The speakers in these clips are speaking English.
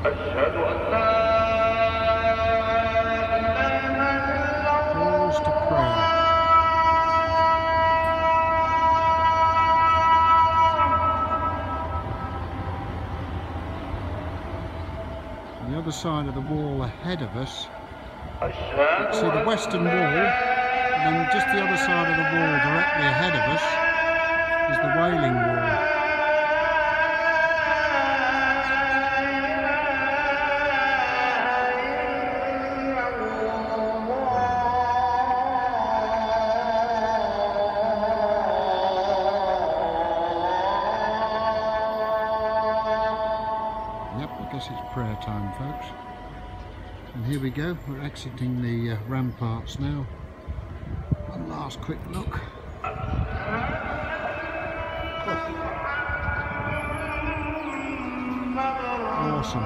Calls to prayer. On the other side of the wall ahead of us, you can see the western wall, and then just the other side of the wall directly ahead of us is the Wailing Wall. Yep, I guess it's prayer time, folks. And here we go, we're exiting the ramparts now. One last quick look. Awesome.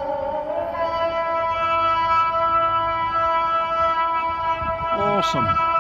Awesome.